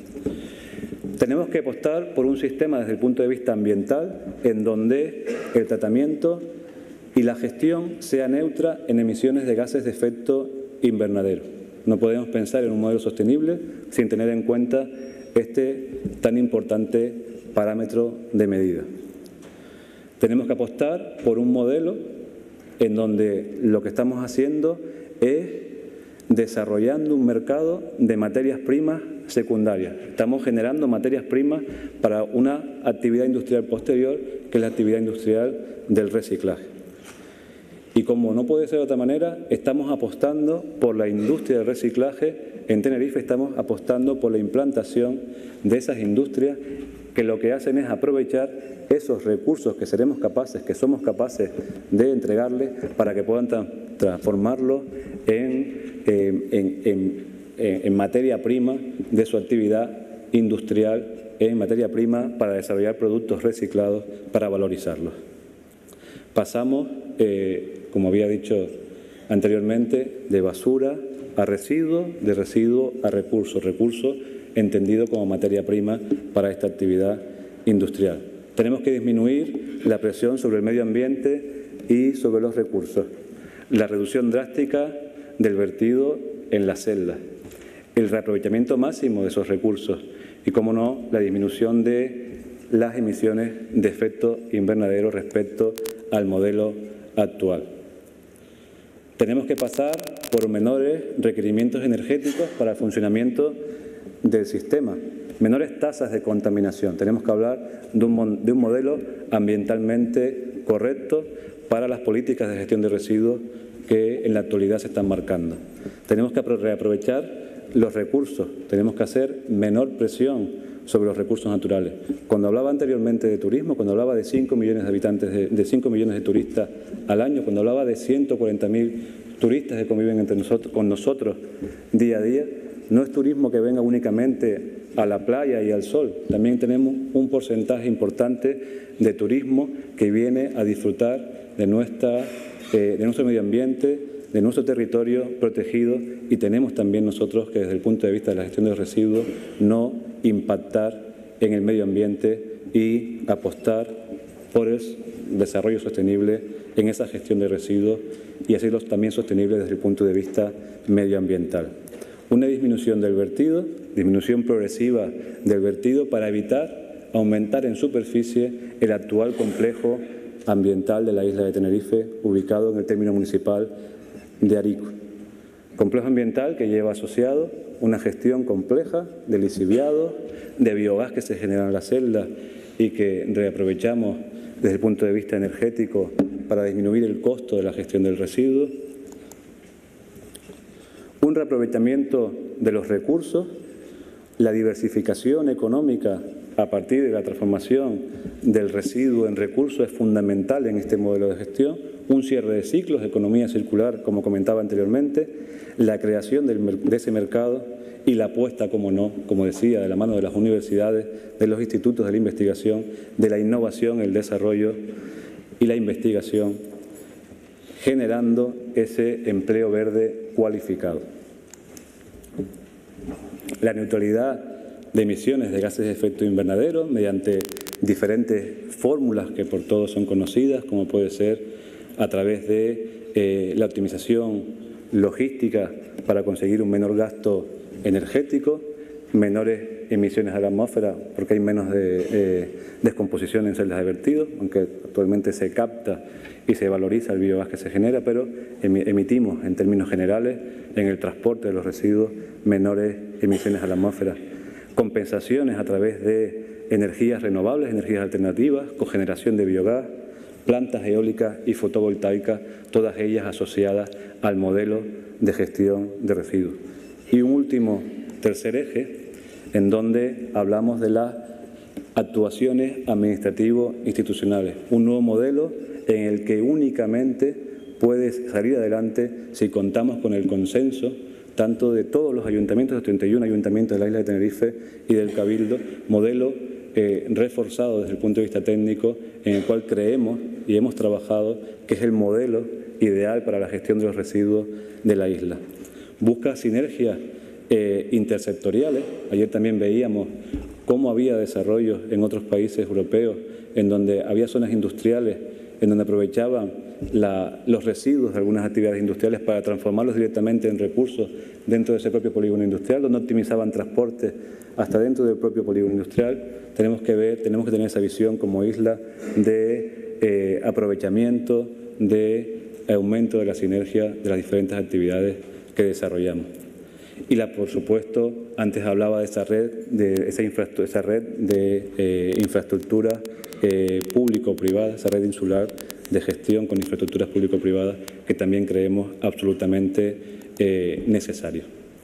Tenemos que apostar por un sistema desde el punto de vista ambiental en donde el tratamiento y la gestión sea neutra en emisiones de gases de efecto invernadero. No podemos pensar en un modelo sostenible sin tener en cuenta este tan importante parámetro de medida. Tenemos que apostar por un modelo en donde lo que estamos haciendo es desarrollando un mercado de materias primas secundarias. Estamos generando materias primas para una actividad industrial posterior, que es la actividad industrial del reciclaje. Y como no puede ser de otra manera, estamos apostando por la industria del reciclaje. En Tenerife estamos apostando por la implantación de esas industrias que lo que hacen es aprovechar esos recursos que seremos capaces, que somos capaces de entregarles para que puedan tra transformarlos en, eh, en, en, en materia prima de su actividad industrial, en materia prima para desarrollar productos reciclados para valorizarlos. Pasamos, eh, como había dicho anteriormente, de basura a residuo, de residuo a recurso, recurso entendido como materia prima para esta actividad industrial. Tenemos que disminuir la presión sobre el medio ambiente y sobre los recursos, la reducción drástica del vertido en las celdas, el reaprovechamiento máximo de esos recursos y, como no, la disminución de las emisiones de efecto invernadero respecto al modelo actual. Tenemos que pasar por menores requerimientos energéticos para el funcionamiento del sistema, menores tasas de contaminación. Tenemos que hablar de un, de un modelo ambientalmente correcto para las políticas de gestión de residuos que en la actualidad se están marcando. Tenemos que reaprovechar los recursos, tenemos que hacer menor presión sobre los recursos naturales. Cuando hablaba anteriormente de turismo, cuando hablaba de cinco millones de habitantes, de, de cinco millones de turistas al año, cuando hablaba de ciento cuarenta mil turistas que conviven entre nosotros, con nosotros día a día, no es turismo que venga únicamente a la playa y al sol. También tenemos un porcentaje importante de turismo que viene a disfrutar de, nuestra, eh, de nuestro medio ambiente, de nuestro territorio protegido, y tenemos también nosotros que desde el punto de vista de la gestión de residuos no impactar en el medio ambiente y apostar por el desarrollo sostenible en esa gestión de residuos y hacerlos también sostenibles desde el punto de vista medioambiental. Una disminución del vertido, disminución progresiva del vertido para evitar aumentar en superficie el actual complejo ambiental de la isla de Tenerife, ubicado en el término municipal de Arico. Complejo ambiental que lleva asociado una gestión compleja de lixiviado, de biogás que se genera en la celda y que reaprovechamos desde el punto de vista energético para disminuir el costo de la gestión del residuo. Un reaprovechamiento de los recursos, la diversificación económica a partir de la transformación del residuo en recurso es fundamental en este modelo de gestión, un cierre de ciclos, economía circular, como comentaba anteriormente, la creación del, de ese mercado y la apuesta, como no, como decía, de la mano de las universidades, de los institutos de la investigación, de la innovación, el desarrollo y la investigación, generando ese empleo verde cualificado. La neutralidad de emisiones de gases de efecto invernadero mediante diferentes fórmulas que por todos son conocidas, como puede ser a través de eh, la optimización logística para conseguir un menor gasto energético, menores emisiones a la atmósfera porque hay menos de, eh, descomposición en celdas de vertido, aunque actualmente se capta y se valoriza el biogás que se genera, pero emitimos en términos generales en el transporte de los residuos menores emisiones a la atmósfera. Compensaciones a través de energías renovables, energías alternativas, cogeneración de biogás, plantas eólicas y fotovoltaicas, todas ellas asociadas al modelo de gestión de residuos. Y un último tercer eje, en donde hablamos de las actuaciones administrativo-institucionales, un nuevo modelo en el que únicamente puede salir adelante si contamos con el consenso tanto de todos los ayuntamientos, de treinta y uno ayuntamientos de la isla de Tenerife y del Cabildo, modelo eh, reforzado desde el punto de vista técnico, en el cual creemos y hemos trabajado que es el modelo ideal para la gestión de los residuos de la isla. Busca sinergias eh, intersectoriales. Ayer también veíamos cómo había desarrollos en otros países europeos, en donde había zonas industriales, en donde aprovechaban la, los residuos de algunas actividades industriales para transformarlos directamente en recursos dentro de ese propio polígono industrial, donde optimizaban transporte hasta dentro del propio polígono industrial. Tenemos que ver, tenemos que tener esa visión como isla de eh, aprovechamiento, de aumento de la sinergia de las diferentes actividades que desarrollamos. Y la, por supuesto, antes hablaba de esa red de esa, infraestructura, esa red de eh, infraestructura eh, público-privada, esa red insular de gestión con infraestructuras público-privadas que también creemos absolutamente eh, necesario.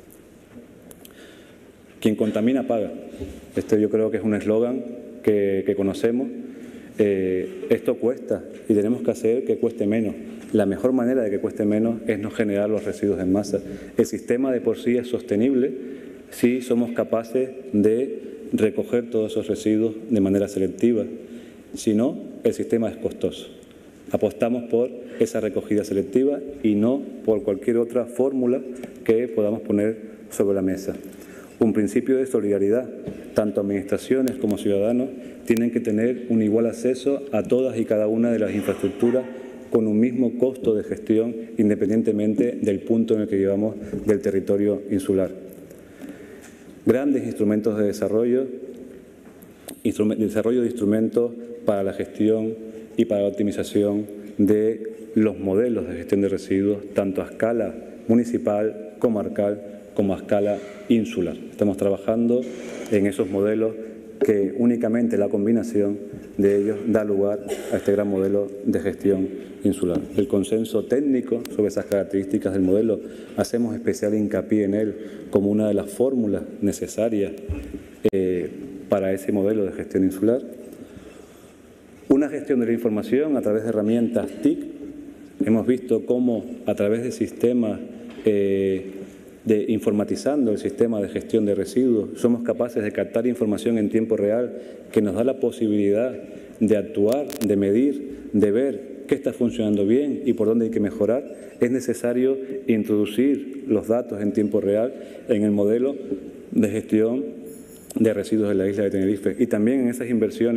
Quien contamina paga. Este yo creo que es un eslogan que, que conocemos. Eh, esto cuesta y tenemos que hacer que cueste menos. La mejor manera de que cueste menos es no generar los residuos en masa. El sistema de por sí es sostenible si somos capaces de recoger todos esos residuos de manera selectiva. Si no, el sistema es costoso. Apostamos por esa recogida selectiva y no por cualquier otra fórmula que podamos poner sobre la mesa. Un principio de solidaridad. Tanto administraciones como ciudadanos tienen que tener un igual acceso a todas y cada una de las infraestructuras con un mismo costo de gestión independientemente del punto en el que llevamos del territorio insular. Grandes instrumentos de desarrollo, instrum- desarrollo de instrumentos para la gestión y para la optimización de los modelos de gestión de residuos, tanto a escala municipal, comarcal, como a escala insular. Estamos trabajando en esos modelos que únicamente la combinación de ellos da lugar a este gran modelo de gestión insular. El consenso técnico sobre esas características del modelo, hacemos especial hincapié en él como una de las fórmulas necesarias eh, para ese modelo de gestión insular. Una gestión de la información a través de herramientas T I C. Hemos visto cómo a través de sistemas eh, de informatizando el sistema de gestión de residuos, somos capaces de captar información en tiempo real que nos da la posibilidad de actuar, de medir, de ver qué está funcionando bien y por dónde hay que mejorar. Es necesario introducir los datos en tiempo real en el modelo de gestión de residuos de la isla de Tenerife y también en esas inversiones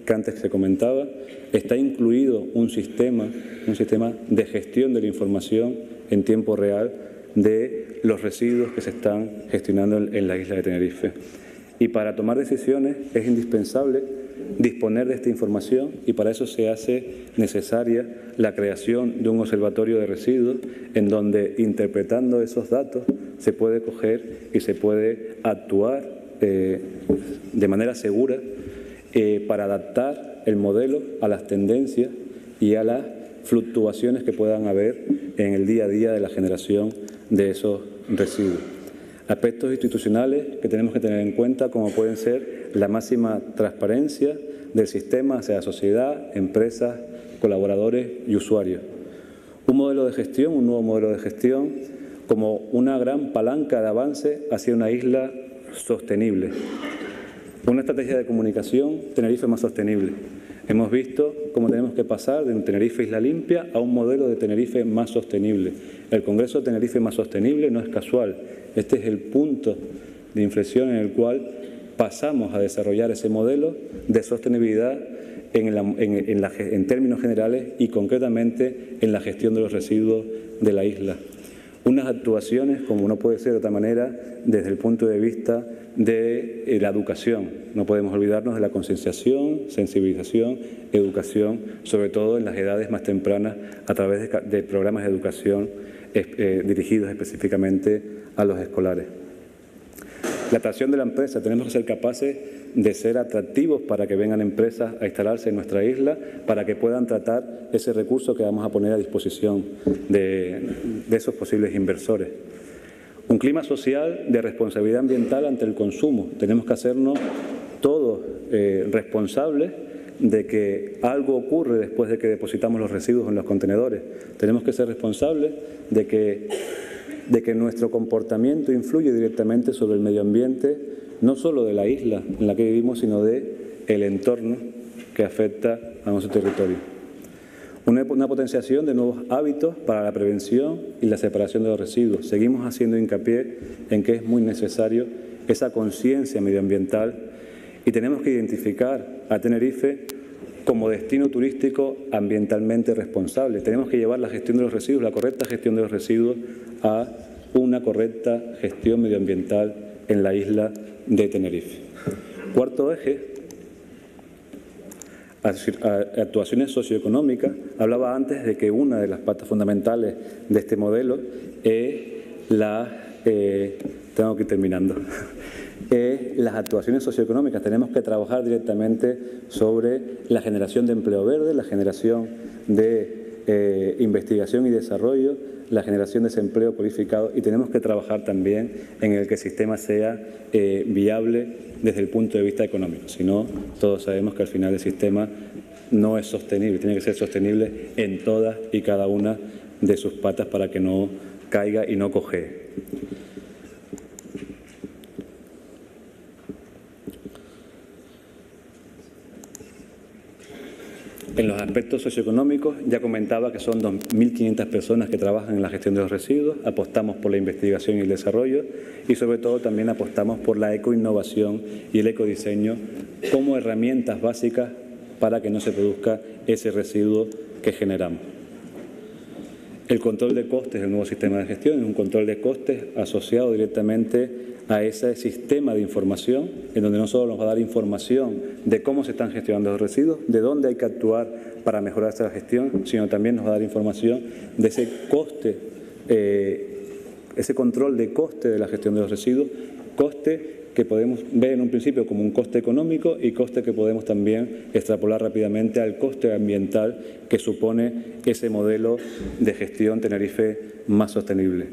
que antes se comentaba, está incluido un sistema, un sistema de gestión de la información en tiempo real de los residuos que se están gestionando en la isla de Tenerife. Y para tomar decisiones es indispensable disponer de esta información y para eso se hace necesaria la creación de un observatorio de residuos en donde, interpretando esos datos, se puede coger y se puede actuar eh, de manera segura eh, para adaptar el modelo a las tendencias y a las fluctuaciones que puedan haber en el día a día de la generación de esos residuos. Aspectos institucionales que tenemos que tener en cuenta, como pueden ser la máxima transparencia del sistema hacia la sociedad, empresas, colaboradores y usuarios. Un modelo de gestión, un nuevo modelo de gestión, como una gran palanca de avance hacia una isla sostenible. Una estrategia de comunicación, Tenerife más sostenible. Hemos visto cómo tenemos que pasar de un Tenerife Isla Limpia a un modelo de Tenerife más sostenible. El Congreso de Tenerife más sostenible no es casual. Este es el punto de inflexión en el cual pasamos a desarrollar ese modelo de sostenibilidad en, la, en, en, la, en términos generales y concretamente en la gestión de los residuos de la isla. Unas actuaciones, como no puede ser de otra manera, desde el punto de vista de eh, la educación. No podemos olvidarnos de la concienciación, sensibilización, educación, sobre todo en las edades más tempranas, a través de, de programas de educación eh, eh, dirigidos específicamente a los escolares. La atracción de la empresa, tenemos que ser capaces de ser atractivos para que vengan empresas a instalarse en nuestra isla, para que puedan tratar ese recurso que vamos a poner a disposición de, de esos posibles inversores. Un clima social de responsabilidad ambiental ante el consumo. Tenemos que hacernos todos eh, responsables de que algo ocurre después de que depositamos los residuos en los contenedores. Tenemos que ser responsables de que de que nuestro comportamiento influye directamente sobre el medio ambiente, no solo de la isla en la que vivimos, sino de el entorno que afecta a nuestro territorio. Una, una potenciación de nuevos hábitos para la prevención y la separación de los residuos. Seguimos haciendo hincapié en que es muy necesario esa conciencia medioambiental y tenemos que identificar a Tenerife como destino turístico ambientalmente responsable. Tenemos que llevar la gestión de los residuos, la correcta gestión de los residuos, a una correcta gestión medioambiental en la isla de Tenerife. Cuarto eje, actuaciones socioeconómicas. Hablaba antes de que una de las patas fundamentales de este modelo es la... Eh, tengo que ir terminando. Eh, las actuaciones socioeconómicas. Tenemos que trabajar directamente sobre la generación de empleo verde, la generación de eh, investigación y desarrollo, la generación de desempleo cualificado y tenemos que trabajar también en el que el sistema sea eh, viable desde el punto de vista económico. Si no, todos sabemos que al final el sistema no es sostenible, tiene que ser sostenible en todas y cada una de sus patas para que no caiga y no cojee. En los aspectos socioeconómicos, ya comentaba que son dos mil quinientas personas que trabajan en la gestión de los residuos, apostamos por la investigación y el desarrollo y sobre todo también apostamos por la ecoinnovación y el ecodiseño como herramientas básicas para que no se produzca ese residuo que generamos. El control de costes del nuevo sistema de gestión es un control de costes asociado directamente a ese sistema de información, en donde no solo nos va a dar información de cómo se están gestionando los residuos, de dónde hay que actuar para mejorar esa gestión, sino también nos va a dar información de ese coste, eh, ese control de coste de la gestión de los residuos, coste que podemos ver en un principio como un coste económico y coste que podemos también extrapolar rápidamente al coste ambiental que supone ese modelo de gestión Tenerife más sostenible.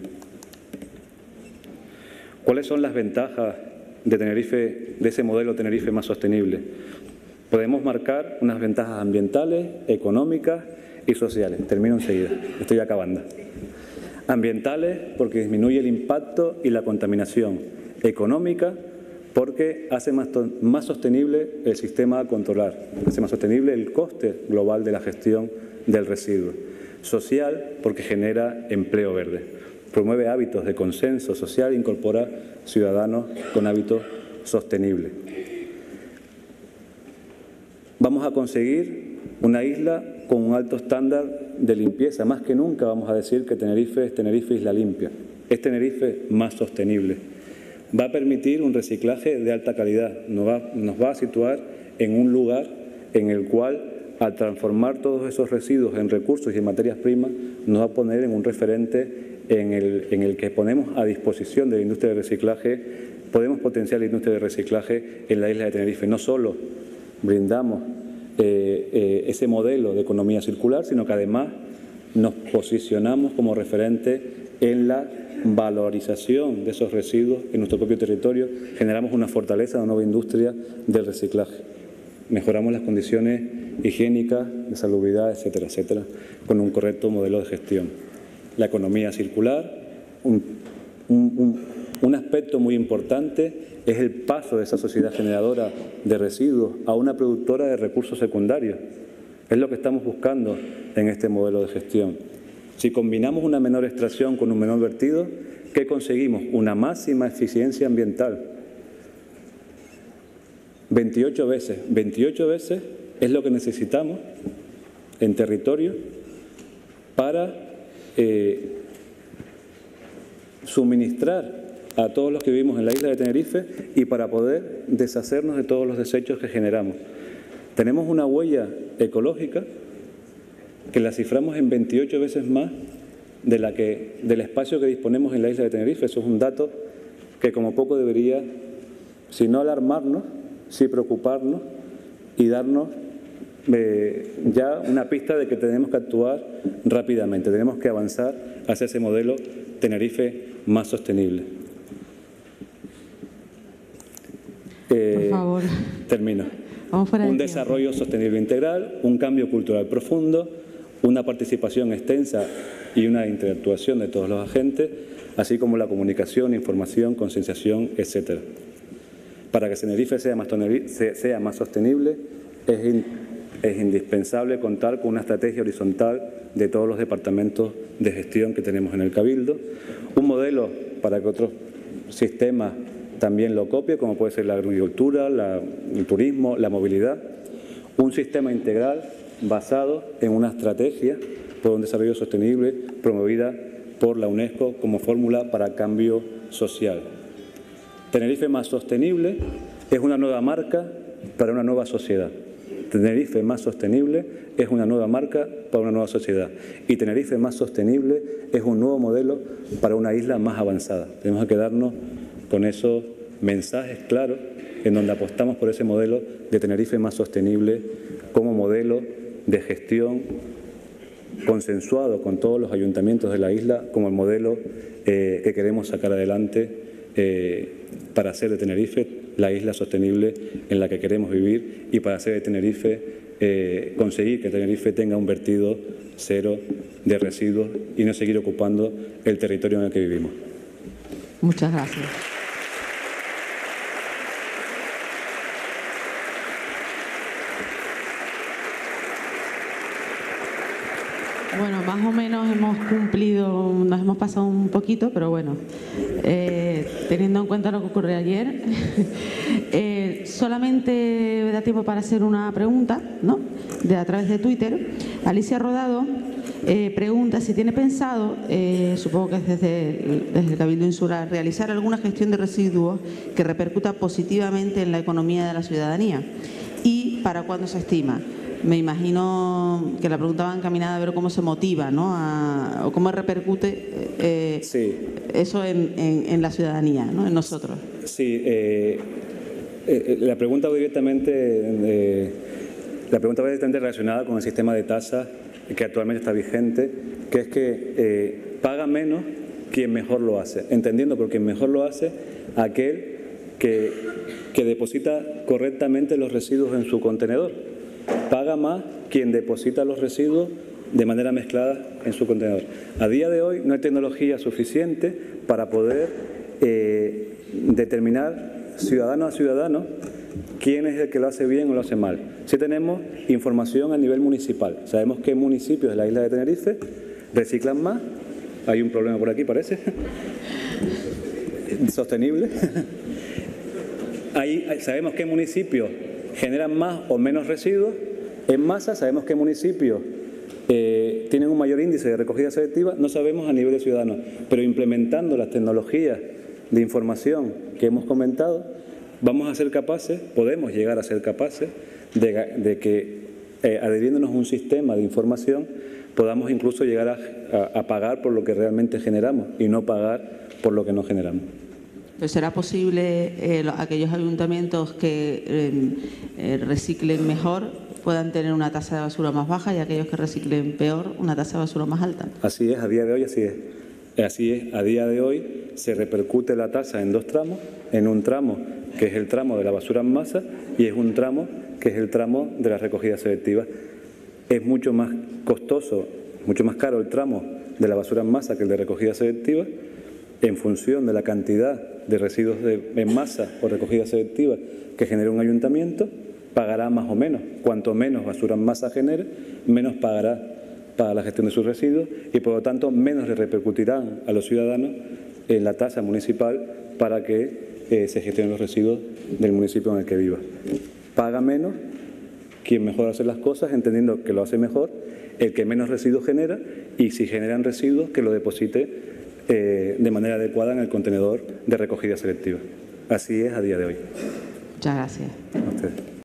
¿Cuáles son las ventajas de Tenerife, de ese modelo Tenerife más sostenible? Podemos marcar unas ventajas ambientales, económicas y sociales. Termino enseguida, estoy acabando. Ambientales, porque disminuye el impacto y la contaminación. Económica, porque hace más, más sostenible el sistema a controlar, hace más sostenible el coste global de la gestión del residuo. Social, porque genera empleo verde. Promueve hábitos de consenso social e incorpora ciudadanos con hábitos sostenibles. Vamos a conseguir una isla con un alto estándar de limpieza. Más que nunca vamos a decir que Tenerife es Tenerife Isla Limpia. Es Tenerife más sostenible. Va a permitir un reciclaje de alta calidad. Nos va, nos va a situar en un lugar en el cual, al transformar todos esos residuos en recursos y en materias primas, nos va a poner en un referente en el, en el que ponemos a disposición de la industria de reciclaje, podemos potenciar la industria de reciclaje en la isla de Tenerife. No solo brindamos eh, eh, ese modelo de economía circular, sino que además nos posicionamos como referente en la valorización de esos residuos en nuestro propio territorio, generamos una fortaleza, una nueva industria del reciclaje. Mejoramos las condiciones higiénicas, de salubridad, etcétera, etcétera, con un correcto modelo de gestión. La economía circular, un, un, un, un aspecto muy importante es el paso de esa sociedad generadora de residuos a una productora de recursos secundarios. Es lo que estamos buscando en este modelo de gestión. Si combinamos una menor extracción con un menor vertido, ¿qué conseguimos? Una máxima eficiencia ambiental. veintiocho veces. veintiocho veces es lo que necesitamos en territorio para eh, suministrar a todos los que vivimos en la isla de Tenerife y para poder deshacernos de todos los desechos que generamos. Tenemos una huella ecológica que la ciframos en veintiocho veces más de la que, del espacio que disponemos en la isla de Tenerife. Eso es un dato que como poco debería, si no alarmarnos, sí preocuparnos y darnos eh, ya una pista de que tenemos que actuar rápidamente. Tenemos que avanzar hacia ese modelo Tenerife más sostenible. Eh, Por favor. Termino. Vamos fuera un del desarrollo tiempo. sostenible integral, un cambio cultural profundo, una participación extensa y una interactuación de todos los agentes, así como la comunicación, información, concienciación, etcétera. Para que Tenerife sea más, sea más sostenible, es, in, es indispensable contar con una estrategia horizontal de todos los departamentos de gestión que tenemos en el Cabildo, un modelo para que otros sistemas también lo copien, como puede ser la agricultura, la, el turismo, la movilidad, un sistema integral basado en una estrategia por un desarrollo sostenible promovida por la UNESCO como fórmula para cambio social. Tenerife más sostenible es una nueva marca para una nueva sociedad. Tenerife más sostenible es una nueva marca para una nueva sociedad. Y Tenerife más sostenible es un nuevo modelo para una isla más avanzada. Tenemos que quedarnos con esos mensajes claros en donde apostamos por ese modelo de Tenerife más sostenible como modelo de gestión consensuado con todos los ayuntamientos de la isla como el modelo eh, que queremos sacar adelante eh, para hacer de Tenerife la isla sostenible en la que queremos vivir y para hacer de Tenerife, eh, conseguir que Tenerife tenga un vertido cero de residuos y no seguir ocupando el territorio en el que vivimos. Muchas gracias. Bueno, más o menos hemos cumplido, nos hemos pasado un poquito, pero bueno, eh, teniendo en cuenta lo que ocurrió ayer, eh, solamente da tiempo para hacer una pregunta, ¿no? De, a través de Twitter. Alicia Rodado eh, pregunta si tiene pensado, eh, supongo que es desde, desde el Cabildo Insular, realizar alguna gestión de residuos que repercuta positivamente en la economía de la ciudadanía y para cuándo se estima. Me imagino que la pregunta va encaminada a ver cómo se motiva, ¿no? A, o cómo repercute eh, sí. eso en, en, en la ciudadanía, ¿no? En nosotros. Sí, eh, eh, la pregunta va directamente, eh, la pregunta va directamente relacionada con el sistema de tasas que actualmente está vigente, que es que eh, paga menos quien mejor lo hace, entendiendo por quien mejor lo hace aquel que, que deposita correctamente los residuos en su contenedor. Paga más quien deposita los residuos de manera mezclada en su contenedor. A día de hoy no hay tecnología suficiente para poder eh, determinar ciudadano a ciudadano quién es el que lo hace bien o lo hace mal. Sí tenemos información a nivel municipal. Sabemos qué municipios de la isla de Tenerife reciclan más. Hay un problema por aquí, parece. Sostenible. Ahí sabemos qué municipios generan más o menos residuos en masa. Sabemos que municipios eh, tienen un mayor índice de recogida selectiva, no sabemos a nivel de ciudadanos, pero implementando las tecnologías de información que hemos comentado, vamos a ser capaces, podemos llegar a ser capaces de, de que, eh, adhiriéndonos a un sistema de información, podamos incluso llegar a, a, a pagar por lo que realmente generamos y no pagar por lo que no generamos. Pues ¿será posible eh, aquellos ayuntamientos que eh, eh, reciclen mejor puedan tener una tasa de basura más baja y aquellos que reciclen peor una tasa de basura más alta? Así es, a día de hoy así es. Así es, a día de hoy se repercute la tasa en dos tramos, en un tramo que es el tramo de la basura en masa y es un tramo que es el tramo de la recogida selectiva. Es mucho más costoso, mucho más caro el tramo de la basura en masa que el de recogida selectiva, en función de la cantidad de residuos de, en masa o recogida selectiva que genera un ayuntamiento, pagará más o menos. Cuanto menos basura en masa genere, menos pagará para la gestión de sus residuos y, por lo tanto, menos le repercutirán a los ciudadanos en la tasa municipal para que eh, se gestionen los residuos del municipio en el que viva. Paga menos quien mejor hace las cosas, entendiendo que lo hace mejor, el que menos residuos genera, y si generan residuos, que lo deposite eh, de manera adecuada en el contenedor de recogida selectiva. Así es a día de hoy. Muchas gracias. A ustedes.